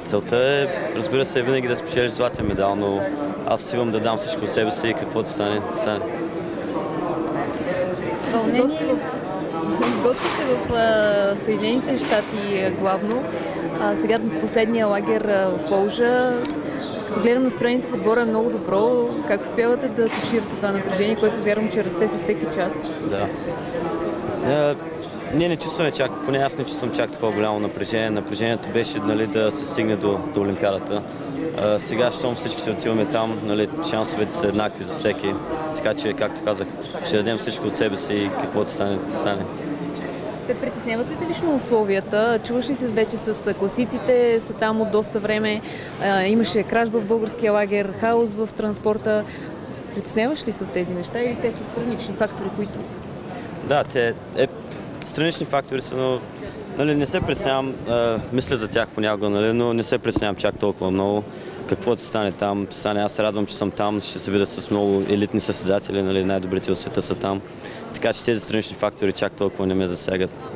Целта е, разбира се, винаги да спечелиш златен медал, но аз отивам да дам всичко от себе си и каквото стане, стане. Готви се в Съединените щати главно. Сега последния лагер в Полша. Като гледам настроението в отбора е много добро. Как успявате да туширате това напрежение, което вярвам, че расте със всеки час? Да. Ние не чувстваме поне аз не чувствам чак такова голямо напрежение. Напрежението беше, нали, да се стигне до Олимпиадата. Сега, щом всички се отиваме там, нали, шансовете са еднакви за всеки. Така че, както казах, ще дадем всичко от себе си и каквото стане. Те притесняват ли те лично условията? Чуваш ли се вече с класиците, са там от доста време, имаше кражба в българския лагер, хаос в транспорта. Притесняваш ли се от тези неща или те са странични фактори, които... Да, странични фактори са, но нали, не се притеснявам, мисля за тях понякога, нали, но не се притеснявам чак толкова много. Каквото стане там, стане. Аз се радвам, че съм там, ще се видя с много елитни състезатели, нали, най-добрите в света са там. Така че тези странични фактори чак толкова не ме засягат.